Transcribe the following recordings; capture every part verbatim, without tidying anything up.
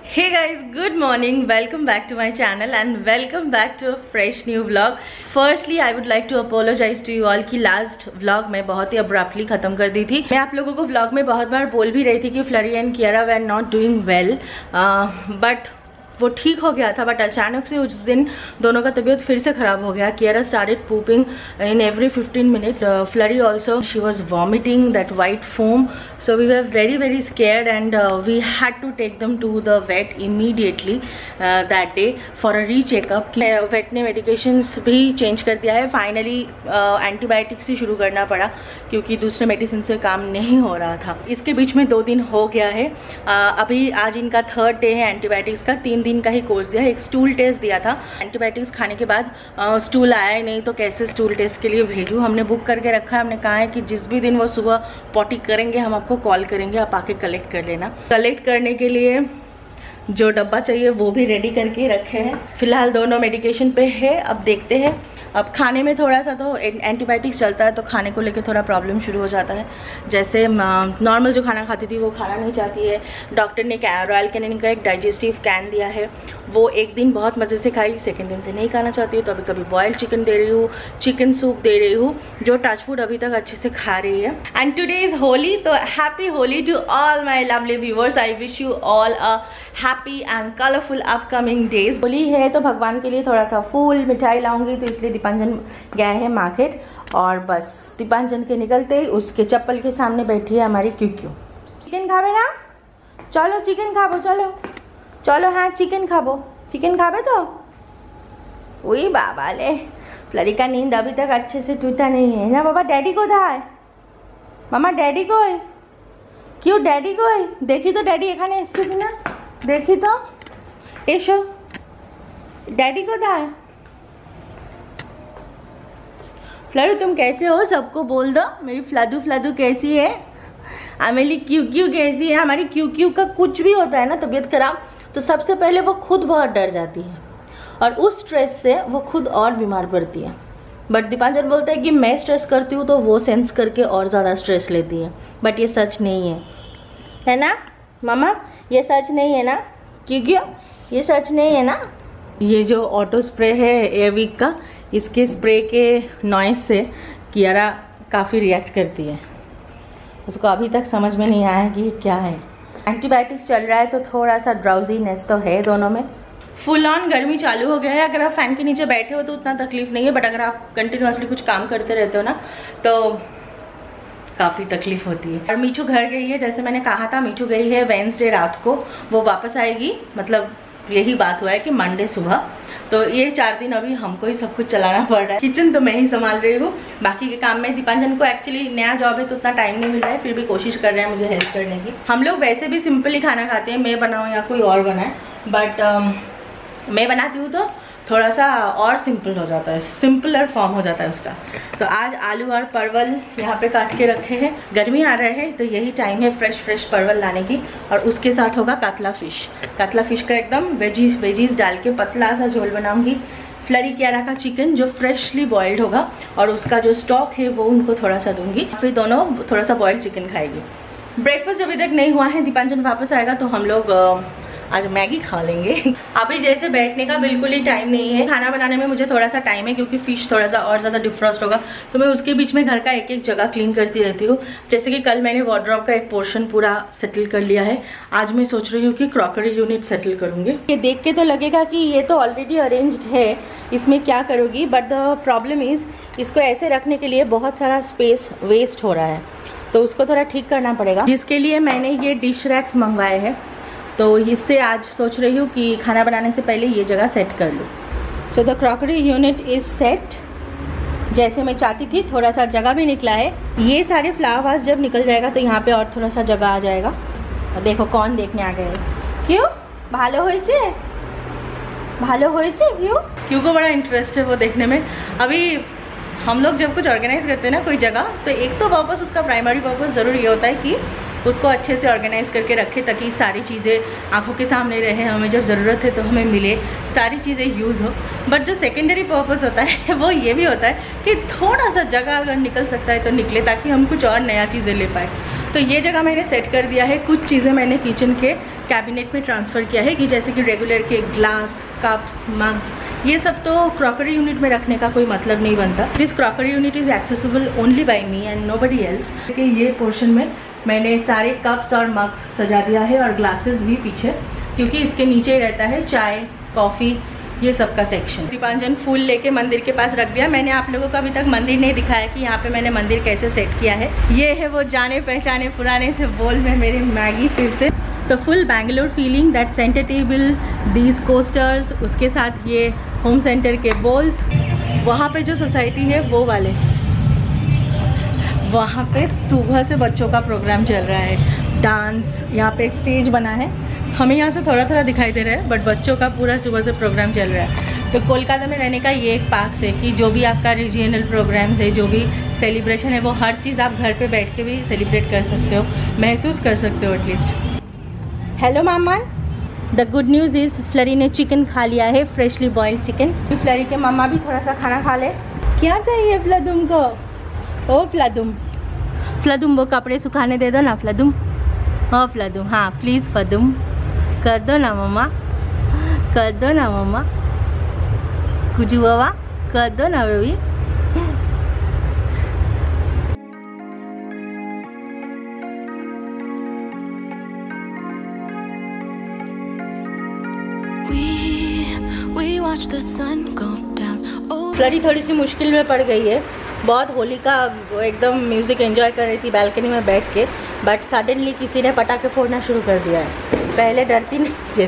Hey guys, good morning. Welcome back to my channel and welcome back to a fresh new vlog. Firstly, I would like to apologize to you all कि last vlog मैं बहुत ही abruptly ख़त्म कर दी थी. मैं आप लोगों को vlog में बहुत बार बोल भी रही थी कि Flurry and Kiara were not doing well, uh, but वो ठीक हो गया था. बट अचानक से उस दिन दोनों का तबीयत फिर से ख़राब हो गया. Kiara started pooping in every fifteen minutes. Flurry also she was vomiting that white foam. So we were very very scared and uh, we had to take them to the vet immediately uh, that day for a re-checkup. vet ने medications भी change कर दिया है. Finally uh, antibiotics ही शुरू करना पड़ा क्योंकि दूसरे मेडिसिन से काम नहीं हो रहा था. इसके बीच में दो दिन हो गया है. uh, अभी आज इनका थर्ड डे है एंटीबायोटिक्स का. तीन दिन का ही कोर्स दिया है. एक स्टूल टेस्ट दिया था. एंटीबायोटिक्स खाने के बाद स्टूल uh, आया ही नहीं तो कैसे स्टूल टेस्ट के लिए भेजूँ. हमने बुक करके रखा है. हमने कहा है कि जिस भी दिन वो सुबह पॉटी करेंगे हम आपको कॉल करेंगे, आप आके कलेक्ट कर लेना. कलेक्ट करने के लिए जो डब्बा चाहिए वो भी रेडी करके रखे हैं. फिलहाल दोनों मेडिकेशन पे है. अब देखते हैं. अब खाने में थोड़ा सा तो एंटीबायोटिक्स चलता है तो खाने को लेके थोड़ा प्रॉब्लम शुरू हो जाता है. जैसे नॉर्मल जो खाना खाती थी वो खाना नहीं चाहती है. डॉक्टर ने रॉयल कैनिन का एक डाइजेस्टिव कैन दिया है. वो एक दिन बहुत मज़े से खाई, सेकेंड दिन से नहीं खाना चाहती है. तो अभी कभी बॉयल्ड चिकन दे रही हूँ, चिकन सूप दे रही हूँ, जो टच फूड अभी तक अच्छे से खा रही है. And today is Holi. तो happy Holi to all my lovely viewers. I wish you all a happy and colourful upcoming days. Holi है तो भगवान के लिए थोड़ा सा फूल मिठाई लाऊंगी, तो इसलिए दीपांजन गया है मार्केट. और बस दीपांजन के निकलते ही उसके चप्पल के सामने बैठी है हमारी क्यूक्यू. चिकन खावे ना? चलो चिकन खाबो. चलो चलो हाँ चिकन खाबो. चिकन खाबे तो वही बाबा ले. फ्लरी का नींद अभी तक अच्छे से टूटा नहीं है ना. बाबा डैडी को था है. मामा डैडी को है. क्यों डैडी को है? देखी तो डैडी एखाने एसছে কিনা देखी तो एसो डैडी को था है. फ्लरू तुम कैसे हो? सबको बोल दो मेरी फ्लदू फ्लदू कैसी है. मेरी क्यू क्यू कैसी है. हमारी क्यू क्यू का कुछ भी होता है ना तबीयत खराब तो सबसे पहले वो खुद बहुत डर जाती है और उस स्ट्रेस से वो खुद और बीमार पड़ती है. बट दीपांजन बोलता है कि मैं स्ट्रेस करती हूँ तो वो सेंस करके और ज़्यादा स्ट्रेस लेती है. बट ये सच नहीं है, है ना मामा? ये सच नहीं है ना? क्यों क्यों ये सच नहीं है ना? ये जो ऑटो स्प्रे है एयरविक का, इसके स्प्रे के नॉइस से कियारा काफ़ी रिएक्ट करती है. उसको अभी तक समझ में नहीं आया कि ये क्या है. एंटीबायोटिक्स चल रहा है तो थोड़ा सा ड्राउजीनेस तो है दोनों में. फुल ऑन गर्मी चालू हो गया है. अगर आप फैन के नीचे बैठे हो तो उतना तकलीफ नहीं है, बट अगर आप कंटिन्यूसली कुछ काम करते रहते हो ना तो काफ़ी तकलीफ होती है. और मीठू घर गई है. जैसे मैंने कहा था मीठू गई है वेंसडे रात को. वो वापस आएगी, मतलब यही बात हुआ है कि मंडे सुबह. तो ये चार दिन अभी हमको ही सब कुछ चलाना पड़ रहा है. किचन तो मैं ही संभाल रही हूँ. बाकी के काम में दीपांजन को एक्चुअली नया जॉब है तो उतना टाइम नहीं मिल रहा है, फिर भी कोशिश कर रहे हैं मुझे हेल्प करने की. हम लोग वैसे भी सिंपल ही खाना खाते हैं, मैं बनाऊँ या कोई और बनाए. बट um, मैं बनाती हूँ तो थोड़ा सा और सिंपल हो जाता है, सिंपलर फॉर्म हो जाता है उसका. तो आज आलू और परवल यहाँ पे काट के रखे हैं. गर्मी आ रहे हैं तो यही टाइम है फ्रेश फ्रेश परवल लाने की. और उसके साथ होगा कातला फिश. कातला फिश का एकदम वेजीज वेजीज डाल के पतला सा झोल बनाऊंगी. फ्लरी कियारा का चिकन जो फ्रेशली बॉइल्ड होगा और उसका जो स्टॉक है वो उनको थोड़ा सा दूंगी. फिर दोनों थोड़ा सा बॉइल्ड चिकन खाएगी. ब्रेकफास्ट अभी तक नहीं हुआ है. दीपांजन वापस आएगा तो हम लोग आज मैगी खा लेंगे. अभी जैसे बैठने का बिल्कुल ही टाइम नहीं है. खाना बनाने में मुझे थोड़ा सा टाइम है क्योंकि फिश थोड़ा सा और ज़्यादा डिफ्रॉस्ट होगा तो मैं उसके बीच में घर का एक एक जगह क्लीन करती रहती हूँ. जैसे कि कल मैंने वार्डरोब का एक पोर्शन पूरा सेटल कर लिया है. आज मैं सोच रही हूँ कि क्रॉकरी यूनिट सेटल करूँगी. ये देख के तो लगेगा कि ये तो ऑलरेडी अरेंज्ड है, इसमें क्या करोगी. बट द प्रॉब्लम इज़ इसको ऐसे रखने के लिए बहुत सारा स्पेस वेस्ट हो रहा है तो उसको थोड़ा ठीक करना पड़ेगा, जिसके लिए मैंने ये डिश रैक्स मंगवाए हैं. तो इससे आज सोच रही हूँ कि खाना बनाने से पहले ये जगह सेट कर लूँ. So the crockery unit is set जैसे मैं चाहती थी. थोड़ा सा जगह भी निकला है. ये सारे फ्लावर वास जब निकल जाएगा तो यहाँ पे और थोड़ा सा जगह आ जाएगा. देखो कौन देखने आ गए. क्यों भालो होइछे भालो होइछे क्यों क्यों को बड़ा इंटरेस्ट है वो देखने में. अभी हम लोग जब कुछ ऑर्गेनाइज करते हैं ना कोई जगह तो एक तो पर्पस उसका प्राइमरी पर्पस ज़रूर ये होता है कि उसको अच्छे से ऑर्गेनाइज करके रखे ताकि सारी चीज़ें आंखों के सामने रहे, हमें जब ज़रूरत है तो हमें मिले, सारी चीज़ें यूज़ हो. बट जो सेकेंडरी पर्पस होता है वो ये भी होता है कि थोड़ा सा जगह अगर निकल सकता है तो निकले ताकि हम कुछ और नया चीज़ें ले पाए. तो ये जगह मैंने सेट कर दिया है। कुछ चीज़ें मैंने किचन के कैबिनेट में ट्रांसफ़र किया है कि जैसे कि रेगुलर के ग्लास, कप्स, मग्स, ये सब तो क्रॉकरी यूनिट में रखने का कोई मतलब नहीं बनता। This crockery unit is accessible only by me and nobody else. कि ये पोर्शन में मैंने सारे कप्स और मग्स सजा दिया है और ग्लासेस भी पीछे, क्योंकि इसके नीचे रहता है चाय, कॉफ़ी, ये सब का सेक्शन। दीपांजन फूल लेके मंदिर के पास रख दिया। मैंने आप लोगों को अभी तक मंदिर नहीं दिखाया कि यहाँ पे मैंने मंदिर कैसे सेट किया है। ये है वो जाने पहचाने पुराने से बोल में मेरे मैगी फिर से। तो full Bangalore feeling, that centre table, these coasters, उसके साथ ये होम सेंटर के बोल्स। वहाँ पे जो सोसाइटी है वो वाले, वहाँ पे सुबह से बच्चों का प्रोग्राम चल रहा है, डांस। यहाँ पे एक स्टेज बना है, हमें यहाँ से थोड़ा थोड़ा दिखाई दे रहा है, बट बच्चों का पूरा सुबह से प्रोग्राम चल रहा है। तो कोलकाता में रहने का ये एक पार्क है कि जो भी आपका रीजनल प्रोग्राम्स है, जो भी सेलिब्रेशन है, वो हर चीज़ आप घर पे बैठ के भी सेलिब्रेट कर सकते हो, महसूस कर सकते हो at least. Hello mama, the good news is Flurry ने चिकन खा लिया है, फ्रेशली बॉइल्ड चिकन। फ्लरी के मामा भी थोड़ा सा खाना खा ले। क्या चाहिए फ्लदुम को? ओ फ्लदुम, फ्लदुम वो कपड़े सुखाने दे दो ना फ्लदुम। ओ फ्लदुम, हाँ प्लीज़ फ्लदुम कर दो ना मम्मा, कर दो ना मम्मा, कुछ बाबा कर दो ना बेबी। फ्लरी थोड़ी सी मुश्किल में पड़ गई है, बहुत होली का एकदम म्यूज़िक एंजॉय कर रही थी बैल्कनी में बैठ के, बट सडनली किसी ने पटाखे फोड़ना शुरू कर दिया है। पहले डरती नहीं थी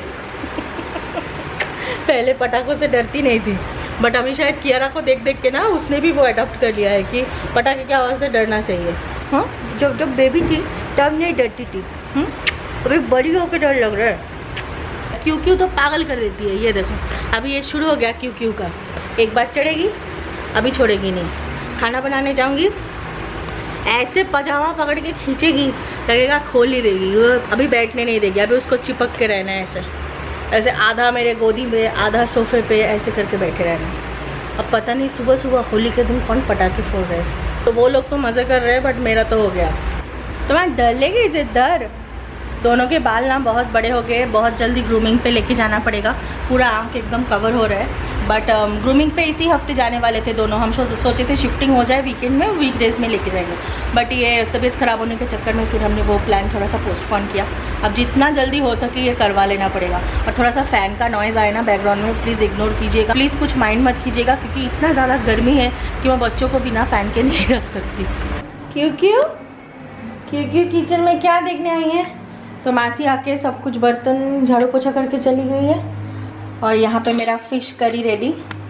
पहले पटाखों से डरती नहीं थी, बट अभी शायद कियारा को देख देख के ना उसने भी वो अडॉप्ट कर लिया है कि पटाखे की आवाज़ से डरना चाहिए। हाँ, जब जब बेबी थी तब नहीं डरती थी, हुँ? अभी बड़ी होकर डर लग रहा है। क्यों क्यों तो पागल कर देती है। ये देखो अभी ये शुरू हो गया क्यों क्यों का, एक बार चढ़ेगी अभी छोड़ेगी नहीं। खाना बनाने जाऊंगी ऐसे पजामा पकड़ के खींचेगी, लगेगा खोल ही देगी, वो अभी बैठने नहीं देगी, अभी उसको चिपक के रहना है ऐसे ऐसे, आधा मेरे गोदी में आधा सोफे पे ऐसे करके बैठे रहना। अब पता नहीं सुबह सुबह होली के दिन कौन पटाखे फोड़ रहे हैं। तो वो लोग तो मज़े कर रहे हैं, बट मेरा तो हो गया। तुम्हारा डर लेगी जिधर दोनों के बाल ना बहुत बड़े हो गए, बहुत जल्दी ग्रूमिंग पे लेके जाना पड़ेगा। पूरा आंख एकदम कवर हो रहा है, बट ग्रूमिंग पे इसी हफ्ते जाने वाले थे दोनों। हम सोचे थे शिफ्टिंग हो जाए वीकेंड में, वीकडेज में लेके जाएंगे, बट ये तबीयत ख़राब होने के चक्कर में फिर हमने वो प्लान थोड़ा सा पोस्टपोन किया। अब जितना जल्दी हो सके ये करवा लेना पड़ेगा। और थोड़ा सा फ़ैन का नॉइज़ आए ना बैकग्राउंड में, प्लीज़ इग्नोर कीजिएगा, प्लीज़ कुछ माइंड मत कीजिएगा, क्योंकि इतना ज़्यादा गर्मी है कि मैं बच्चों को बिना फ़ैन के नहीं रख सकती। क्यों क्यों क्यों क्यों किचन में क्या देखने आई हैं? तो मासी आके सब कुछ बर्तन झाड़ू पोछा करके चली गई है। और यहाँ पे मेरा फिश करी रेडी,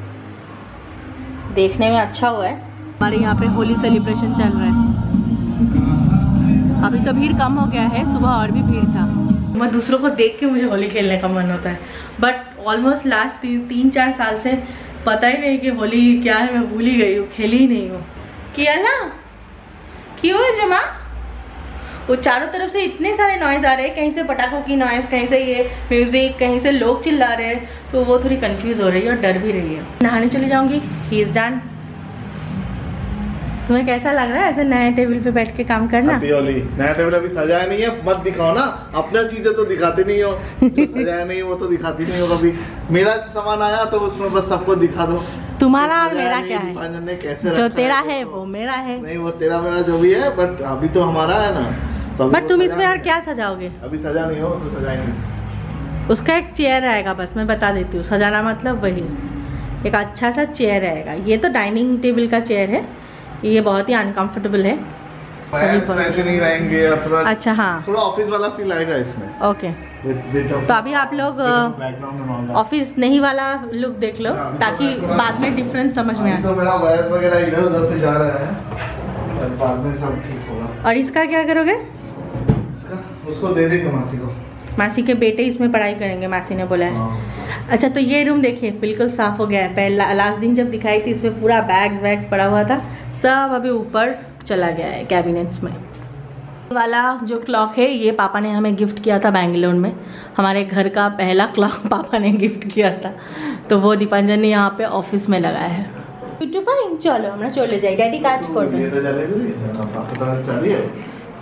देखने में अच्छा हुआ है। हमारे यहाँ पे होली सेलिब्रेशन चल रहा है। अभी तो भीड़ कम हो गया है, सुबह और भी भीड़ था। मैं दूसरों को देख के मुझे होली खेलने का मन होता है, बट ऑलमोस्ट लास्ट ती, तीन चार साल से पता ही नहीं कि होली क्या है, मैं भूल ही गई हूँ, खेली ही नहीं हूँ। किया ना क्यों है जमा? वो चारों तरफ से इतने सारे नॉइज़ आ रहे हैं, कहीं से पटाखों की नॉइज़, कहीं से ये म्यूज़िक, कहीं से लोग चिल्ला रहे हैं, तो वो थोड़ी कंफ्यूज हो रही है और डर भी रही है। नहाने चली जाऊंगी, ही इज़ डन। तुम्हें कैसा लग रहा है ऐसे नए टेबल पे बैठ के काम करना? नया टेबल अभी सजाया नहीं है, मत दिखाओ ना, अपना चीजें तो दिखाते नहीं हो, जो सजाया नहीं वो तो दिखाती नहीं हो कभी। मेरा सामान आया तो उसमें बस सबको दिखा दो। तुम्हारा और मेरा क्या है? कैसे जो तेरा है वो मेरा है। नहीं, वो तेरा मेरा जो भी है, बट अभी तो हमारा है ना। तो बट तुम इसमें और क्या सजाओगे? अभी सजा नहीं हो तो सजाएंगे। उसका एक चेयर आएगा, बस मैं बता देती हूँ। सजाना मतलब वही एक अच्छा सा चेयर आएगा। ये तो डाइनिंग टेबल का चेयर है, ये बहुत ही अनकंफर्टेबल है। वैसे नहीं रहेंगे और थोड़ा, अच्छा हाँ, थोड़ा ऑफिस वाला फील आएगा इसमें। ओके, तो अभी आप लोग ऑफिस नहीं वाला लुक देख लो, ताकि बाद में डिफरेंस समझ में आए। तो मेरा वॉइस वगैरह इधर उधर से जा रहा है, बाद में सब ठीक होगा। और इसका क्या करोगे? इसका उसको दे देंगे मासी को। मासी के बेटे इसमें पढ़ाई करेंगे, मासी ने बोला है। अच्छा, तो ये रूम देखिए बिल्कुल साफ हो गया है। पहला लास्ट दिन जब दिखाई थी इसमें पूरा बैग्स वैग्स पड़ा हुआ था, सब अभी ऊपर चला गया है कैबिनेट्स में। वाला जो क्लॉक है ये पापा ने हमें गिफ्ट किया था बेंगलोर में। हमारे घर का पहला क्लॉक पापा ने गिफ्ट किया था, तो वो दीपांजन ने यहाँ पे ऑफिस में लगाया है। चलो আমরা চলে যাই, ড্যাডি কাজ করবে।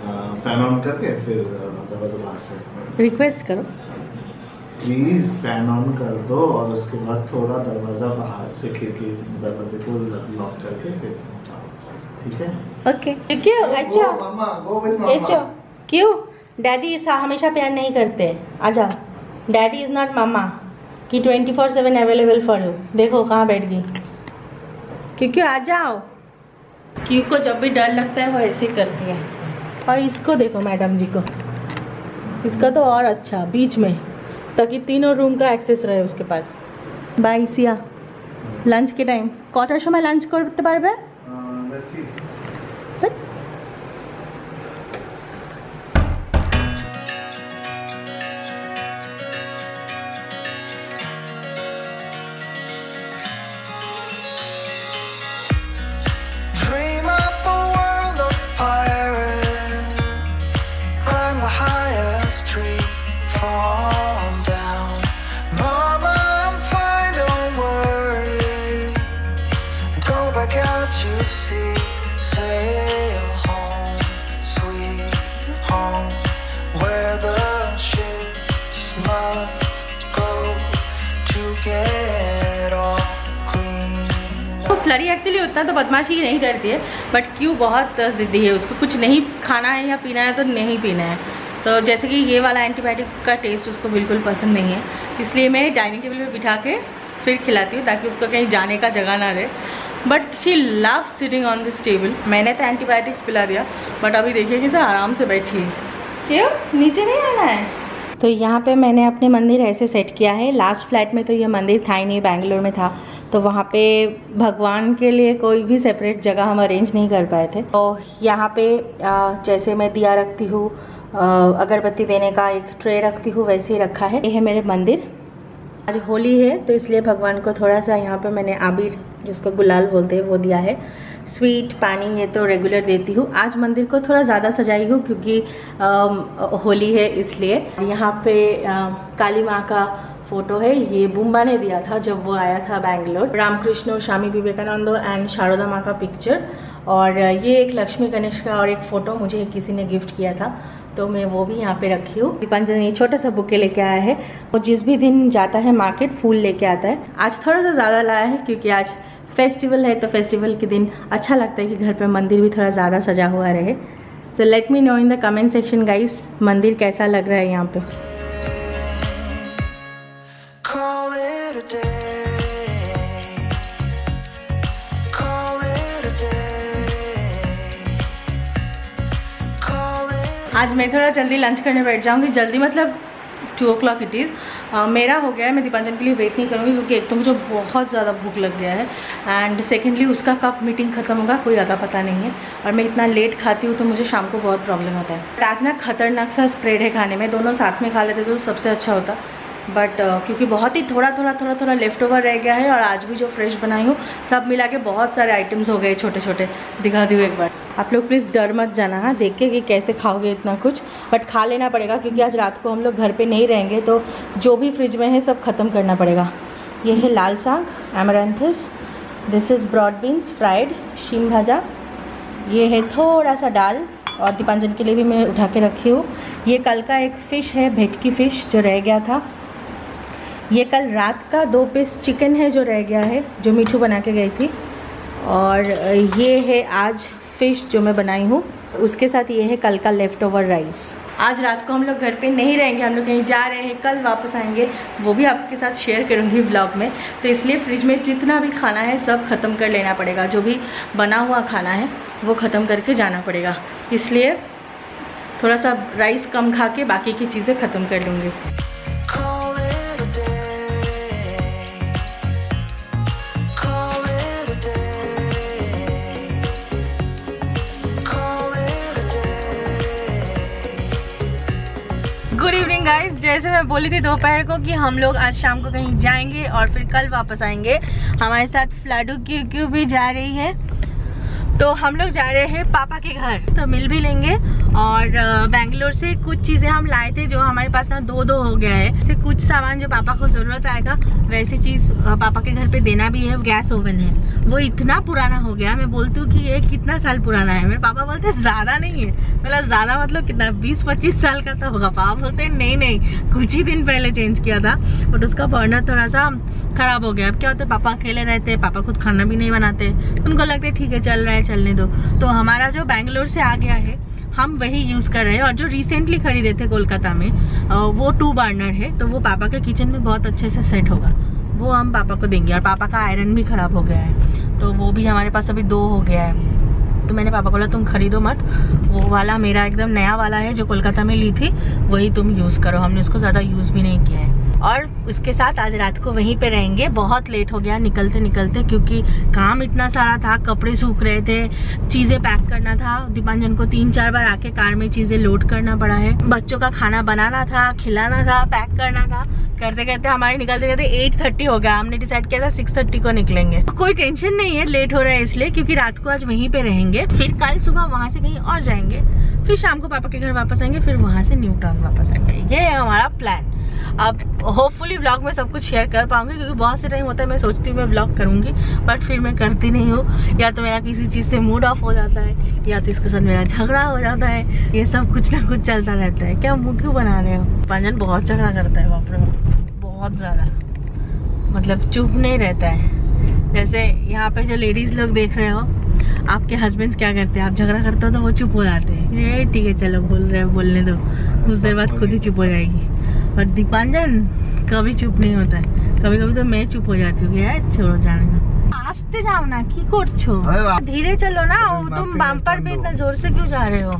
फैन ऑन करके फिर दरवाजा बाहर से रिक्वेस्ट करो प्लीज फैन ऑन कर दो और उसके बाद थोड़ा दरवाजा बाहर से खिड़की दरवाजे को लॉक करके फिर ठीक है। ओके क्यों अच्छा मामा गो विद मामा अच्छा क्यों डैडी ऐसा हमेशा प्यार नहीं करते। आ जाओ डैडी इज नॉट मामा कि twenty four seven available for you. देखो कहाँ बैठ गई क्यों क्यों आ जाओ। क्यों को जब भी डर लगता है वो ऐसे ही करती है। और इसको देखो मैडम जी को, इसका तो और अच्छा बीच में ताकि तीनों रूम का एक्सेस रहे उसके पास। बाय सिया लंच के टाइम কটার সময় লাঞ্চ করতে পারবে? फ्लरी एक्चुअली उतना तो बदमाशी नहीं करती है बट क्यों बहुत ज़िद्दी है। उसको कुछ नहीं खाना है या पीना है तो नहीं पीना है। तो जैसे कि ये वाला एंटीबायोटिक का टेस्ट उसको बिल्कुल पसंद नहीं है, इसलिए मैं डाइनिंग टेबल पे बिठा के फिर खिलाती हूँ ताकि उसको कहीं जाने का जगह ना रहे। But she love sitting on this table. मैंने तो एंटीबायोटिक्स पिला दिया बट अभी देखिए कि आराम से बैठी है। क्यों नीचे नहीं आना है? तो यहाँ पे मैंने अपने मंदिर ऐसे सेट किया है। लास्ट फ्लैट में तो ये मंदिर था ही नहीं, बैंगलोर में था, तो वहाँ पे भगवान के लिए कोई भी सेपरेट जगह हम अरेंज नहीं कर पाए थे। तो यहाँ पे जैसे मैं दिया रखती हूँ, अगरबत्ती देने का एक ट्रे रखती हूँ, वैसे ही रखा है। ये है मेरे मंदिर। आज होली है तो इसलिए भगवान को थोड़ा सा यहाँ पे मैंने आबिर, जिसको गुलाल बोलते हैं, वो दिया है। स्वीट पानी ये तो रेगुलर देती हूँ। आज मंदिर को थोड़ा ज़्यादा सजाई हूँ क्योंकि आ, होली है इसलिए। यहाँ पे आ, काली माँ का फोटो है, ये बुम्बा ने दिया था जब वो आया था बैंगलोर। रामकृष्ण, स्वामी विवेकानंद एंड शारदा माँ का पिक्चर। और ये एक लक्ष्मी गणेश का और एक फ़ोटो मुझे किसी ने गिफ्ट किया था तो मैं वो भी यहाँ पे रखी हूँ। दीपांजन ये छोटा सा बुके लेके आया है। वो जिस भी दिन जाता है मार्केट फूल लेके आता है। आज थोड़ा सा ज़्यादा लाया है क्योंकि आज फेस्टिवल है, तो फेस्टिवल के दिन अच्छा लगता है कि घर पे मंदिर भी थोड़ा ज़्यादा सजा हुआ रहे। So let me know in the comment section guys, मंदिर कैसा लग रहा है यहाँ पे। आज मैं थोड़ा जल्दी लंच करने बैठ जाऊँगी। जल्दी मतलब two o'clock it is. मेरा हो गया है, मैं दीपांजन के लिए वेट नहीं करूँगी क्योंकि एक तो मुझे बहुत ज़्यादा भूख लग गया है एंड सेकेंडली उसका कब मीटिंग ख़त्म होगा कोई ज़्यादा पता नहीं है। और मैं इतना लेट खाती हूँ तो मुझे शाम को बहुत प्रॉब्लम होता है। बट आज ना खतरनाक सा स्प्रेड है खाने में, दोनों साथ में खा लेते तो सबसे अच्छा होता। बट uh, क्योंकि बहुत ही थोड़ा थोड़ा थोड़ा थोड़ा लेफ्ट ओवर रह गया है और आज भी जो फ्रेश बनाई हूँ सब मिला के बहुत सारे आइटम्स हो गए छोटे छोटे। दिखा दी एक बार। आप लोग प्लीज़ डर मत जाना हाँ देख के कि कैसे खाओगे इतना कुछ, बट खा लेना पड़ेगा क्योंकि आज रात को हम लोग घर पे नहीं रहेंगे तो जो भी फ्रिज में है सब ख़त्म करना पड़ेगा। ये है लाल साग amaranthus, this is broad beans fried, shim bhaja, ये है थोड़ा सा दाल और दीपांजन के लिए भी मैं उठा के रखी हूँ। ये कल का एक फ़िश है, भेटकी फ़िश जो रह गया था। ये कल रात का दो पीस चिकन है जो रह गया है, जो मीठू बना के गई थी। और ये है आज फ़िश जो मैं बनाई हूँ, उसके साथ ये है कल का लेफ़्ट ओवर राइस। आज रात को हम लोग घर पे नहीं रहेंगे, हम लोग कहीं जा रहे हैं, कल वापस आएंगे, वो भी आपके साथ शेयर करूँगी व्लॉग में। तो इसलिए फ्रिज में जितना भी खाना है सब ख़त्म कर लेना पड़ेगा, जो भी बना हुआ खाना है वो ख़त्म करके जाना पड़ेगा। इसलिए थोड़ा सा राइस कम खा के बाकी की चीज़ें ख़त्म कर लूँगी। गुड इवनिंग गाइस, जैसे मैं बोली थी दोपहर को कि हम लोग आज शाम को कहीं जाएंगे और फिर कल वापस आएंगे। हमारे साथ फ्लाडू क्यू क्यू भी जा रही है, तो हम लोग जा रहे हैं पापा के घर, तो मिल भी लेंगे और बेंगलोर से कुछ चीज़ें हम लाए थे जो हमारे पास ना दो दो हो गया है। जैसे कुछ सामान जो पापा को ज़रूरत आएगा वैसी चीज़ पापा के घर पे देना भी है। गैस ओवन है, वो इतना पुराना हो गया, मैं बोलती हूँ कि ये कितना साल पुराना है। मेरे पापा बोलते हैं ज़्यादा नहीं है, मतलब ज़्यादा मतलब कितना बीस पच्चीस साल का तो होगा। पापा बोलते हैं नहीं नहीं कुछ ही दिन पहले चेंज किया था, बट उसका बर्नर थोड़ा सा ख़राब हो गया। अब क्या होता है, पापा अकेले रहते हैं, पापा खुद खाना भी नहीं बनाते, उनको लगता है ठीक है चल रहा है चलने दो। तो हमारा जो बेंगलोर से आ गया है हम वही यूज़ कर रहे हैं। और जो रिसेंटली खरीदे थे कोलकाता में वो टू बर्नर है, तो वो पापा के किचन में बहुत अच्छे से सेट होगा, वो हम पापा को देंगे। और पापा का आयरन भी ख़राब हो गया है, तो वो भी हमारे पास अभी दो हो गया है। तो मैंने पापा को बोला तुम खरीदो मत, वो वाला मेरा एकदम नया वाला है जो कोलकाता में ली थी, वही तुम यूज़ करो। हमने उसको ज़्यादा यूज़ भी नहीं किया है। और उसके साथ आज रात को वहीं पे रहेंगे। बहुत लेट हो गया निकलते निकलते, क्योंकि काम इतना सारा था, कपड़े सूख रहे थे, चीज़ें पैक करना था। दीपांजन को तीन चार बार आके कार में चीज़ें लोड करना पड़ा है, बच्चों का खाना बनाना था, खिलाना था, पैक करना था। करते करते हमारे निकलते करते एट थर्टी हो गया। हमने डिसाइड किया था सिक्स थर्टी को निकलेंगे। कोई टेंशन नहीं है लेट हो रहा है इसलिए, क्योंकि रात को आज वहीं पे रहेंगे, फिर कल सुबह वहाँ से कहीं और जाएंगे, फिर शाम को पापा के घर वापस आएंगे, फिर वहाँ से न्यू टाउन वापस आएंगे। ये है हमारा प्लान। अब होपफुली व्लॉग में सब कुछ शेयर कर पाऊंगी, क्योंकि बहुत से टाइम होता है मैं सोचती हूँ मैं व्लॉग करूंगी बट फिर मैं करती नहीं हूँ। या तो मेरा किसी चीज़ से मूड ऑफ हो जाता है, या तो इसके साथ मेरा झगड़ा हो जाता है, ये सब कुछ ना कुछ चलता रहता है। क्या मुँह क्यों बना रहे हो? पांजन बहुत झगड़ा करता है बाप रे बहुत ज़्यादा, मतलब चुप नहीं रहता है। जैसे यहाँ पे जो लेडीज़ लोग देख रहे हो, आपके हस्बैंड क्या करते हैं, आप झगड़ा करते हो तो वो चुप हो जाते हैं, ये ठीक है चलो बोल रहे हो बोलने दो, कुछ देर बाद खुद ही चुप हो जाएगी। पर दीपांजन कभी चुप नहीं होता है, कभी कभी तो मैं चुप हो जाती हूँ, यार छोड़ो जाने दो। आस्ते जाओ ना, की करछो, धीरे चलो ना। तुम बम्पर पे इतना जोर से क्यों जा रहे हो?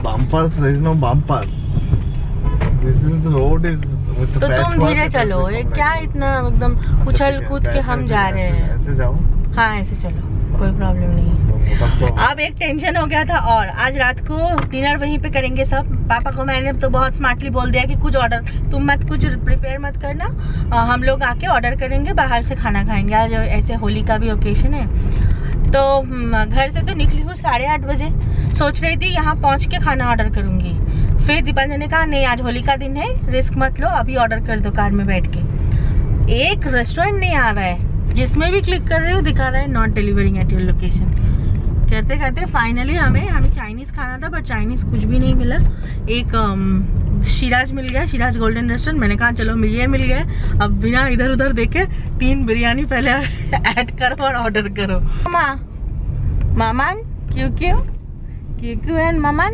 तो तुम धीरे चलो, ये क्या इतना एकदम उछल कूद के हम जा रहे हैं। ऐसे जाओ, हाँ ऐसे चलो, कोई प्रॉब्लम नहीं है। अब एक टेंशन हो गया था, और आज रात को डिनर वहीं पे करेंगे सब। पापा को मैंने तो बहुत स्मार्टली बोल दिया कि कुछ ऑर्डर तुम मत कुछ प्रिपेयर मत करना, आ, हम लोग आके ऑर्डर करेंगे, बाहर से खाना खाएंगे। आज ऐसे होली का भी ओकेशन है, तो घर से तो निकली हूँ साढ़े आठ बजे, सोच रही थी यहाँ पहुँच के खाना ऑर्डर करूँगी। फिर दीपांजन ने कहा नहीं आज होली का दिन है, रिस्क मत लो, अभी ऑर्डर कर दो कार में बैठ के। एक रेस्टोरेंट नहीं आ रहा है, जिसमें भी क्लिक कर रहे हो दिखा रहा है not delivering at your location. करते करते फाइनली हमें हमें चाइनीज़ खाना था, बट चाइनीज़ कुछ भी नहीं मिला। एक um, शिराज मिल गया, शिराज गोल्डन रेस्टोरेंट। मैंने कहा चलो मिल गया मिल गया, अब बिना इधर उधर देखे तीन बिरयानी पहले ऐड करो और ऑर्डर करो। मामा मामान क्यों क्यों क्यों क्यों है मामान।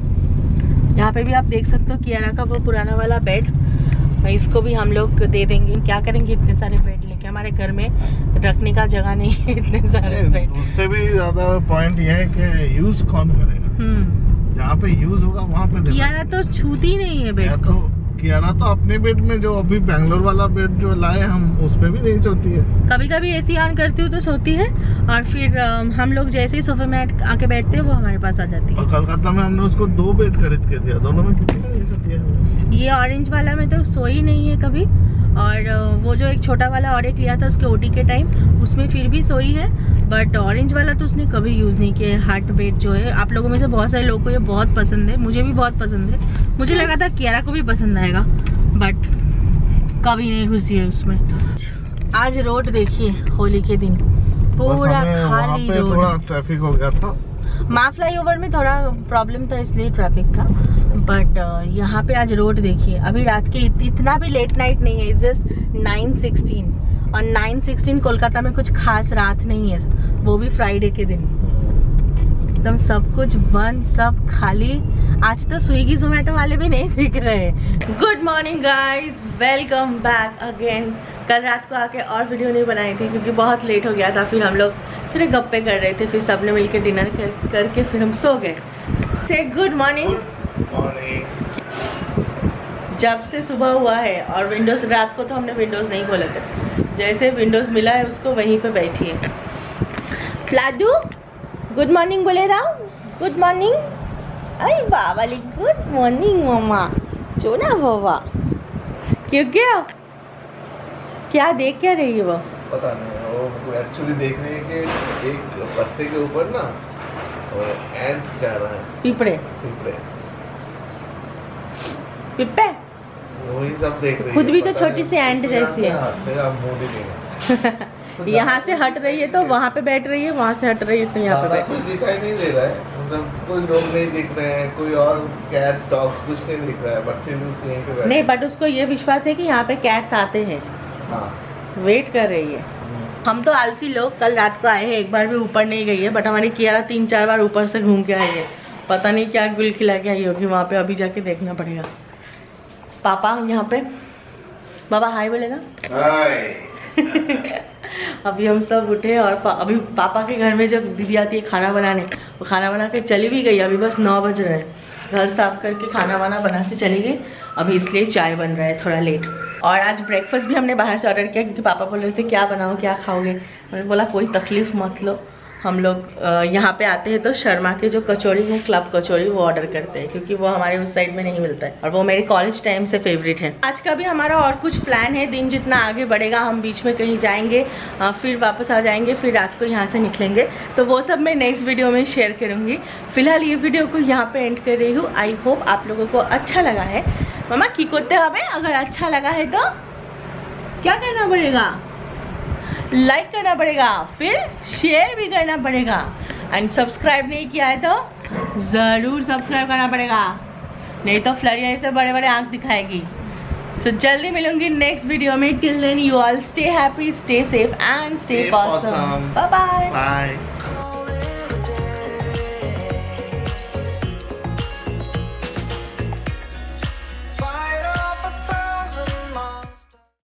यहाँ पे भी आप देख सकते हो कियारा का वो पुराना वाला बेड, इसको भी हम लोग दे देंगे। क्या करेंगे इतने सारे बेड लेके, हमारे घर में रखने का जगह नहीं है इतने सारे बेड। उससे भी ज्यादा पॉइंट ये है कि यूज कौन करेगा, जहाँ पे यूज होगा वहाँ पे। कियारा तो छूती नहीं है बेड को। तो कियारा तो अपने बेड में, जो अभी बेंगलोर वाला बेड जो लाए हम, उसमें भी नहीं सोती है। कभी कभी एसी ऑन करती हूँ तो सोती है, और फिर हम लोग जैसे ही सोफे में आके बैठते हैं वो हमारे पास आ जाती है। और कोलकाता में हमने उसको दो बेड खरीद के दिया, दोनों में कितनी नहीं सोती है। ये ऑरेंज वाला में तो सोई नहीं है कभी, और वो जो एक छोटा वाला और एक लिया था उसके ओटी के टाइम, उसमें फिर भी सोई है, बट ऑरेंज वाला तो उसने कभी यूज़ नहीं किया है। हार्ट बेड जो है, आप लोगों में से बहुत सारे लोगों को ये बहुत पसंद है, मुझे भी बहुत पसंद है। मुझे लगा था कियारा को भी पसंद आएगा, बट कभी नहीं घुसी है उसमें। आज रोड देखिए, होली के दिन पूरा खाली रोड। थोड़ा ट्रैफिक हो गया था, माँ फ्लाई ओवर में थोड़ा प्रॉब्लम था इसलिए ट्रैफिक था, बट यहाँ पे आज रोड देखिए। अभी रात के इत, इतना भी लेट नाइट नहीं है, जस्ट नाइन सिक्सटीन, और नाइन सिक्सटीन कोलकाता में कुछ खास रात नहीं है, वो भी फ्राइडे के दिन। एकदम सब कुछ बंद, सब खाली। आज तो स्विगी जोमेटो वाले भी नहीं दिख रहे। Good morning guys, welcome back again. कल रात को आके और वीडियो नहीं बनाई थी क्योंकि बहुत लेट हो गया था, फिर हम लोग फिर गप्पे कर रहे थे, फिर सबने मिलकर डिनर कर करके फिर हम सो गए। से गुड मॉर्निंग। जब से सुबह हुआ है, और विंडोज़ रात को तो हमने विंडोज़ नहीं खोले थे, जैसे विंडोज़ मिला है उसको वहीं पे बैठी है। फ्लाडू गुड मॉर्निंग बोले दाओ, गुड मॉर्निंग। अरे बाबाली गुड मॉर्निंग मम्मा, चोना बाबा। क्यों क्या क्या देख क्या रही है वो? पता नहीं, वो एक्चुअली देख रही है कि एक पत्ते के ऊपर ना एंट जा रहा है, पिपड़े पिपड़े पिप्पे वही सब देख रही खुद है, भी तो पता छोटी नहीं, सी एंट उसमें जैसी है। हाथ में अब मूड ही नहीं है। यहाँ से हट रही है तो वहाँ पे बैठ रही है, वहाँ से हट रही है तो यहाँ पे ज़्यादा बैठ कुछ दिखाई नहीं दे रहा है, मतलब कोई लोग नहीं दिख रहे हैं, कोई और कैट्स डॉग्स कुछ नहीं दिख रहा है, बट फिर भी उसको यहीं पे बैठ नहीं, बट उसको ये विश्वास है कि यहाँ पे कैट्स आते हैं, हाँ वेट कर रही है। हम तो आलसी लोग कल रात को आए हैं, एक बार भी ऊपर नहीं गई है, बट हमारी कियारा तीन चार बार ऊपर से घूम के आई है। पता नहीं क्या गुल खिला के आई होगी वहाँ पे, अभी जाके देखना पड़ेगा। पापा यहाँ पे, बाबा हाय बोलेगा। अभी हम सब उठे और पा, अभी पापा के घर में जब दीदी आती है खाना बनाने, वो खाना बना के चली भी गई। अभी बस नौ बज रहे हैं, घर साफ करके खाना वाना बना के चली गई। अभी इसलिए चाय बन रहा है थोड़ा लेट। और आज ब्रेकफास्ट भी हमने बाहर से ऑर्डर किया क्योंकि पापा बोल रहे थे क्या बनाओ क्या खाओगे। मैंने बोला कोई तकलीफ मत लो, हम लोग यहाँ पे आते हैं तो शर्मा के जो कचौड़ी है, क्लब कचौड़ी, वो ऑर्डर करते हैं क्योंकि वो हमारे उस साइड में नहीं मिलता है और वो मेरे कॉलेज टाइम से फेवरेट है। आज का भी हमारा और कुछ प्लान है, दिन जितना आगे बढ़ेगा हम बीच में कहीं जाएंगे, फिर वापस आ जाएंगे, फिर रात को यहाँ से निकलेंगे, तो वो सब मैं नेक्स्ट वीडियो में शेयर करूँगी। फिलहाल ये वीडियो को यहाँ पे एंड कर रही हूँ। आई होप आप लोगों को अच्छा लगा है। मामा की करते हमें, अगर अच्छा लगा है तो क्या करना पड़ेगा, लाइक करना पड़ेगा, फिर शेयर भी करना पड़ेगा, एंड सब्सक्राइब नहीं किया है तो ज़रूर सब्सक्राइब करना पड़ेगा, नहीं तो फ्लरिया ऐसे बड़े बड़े आंख दिखाएगी। तो so, जल्दी मिलूंगी नेक्स्ट वीडियो में। Till then you all stay happy, stay safe and stay awesome. Bye bye. Bye.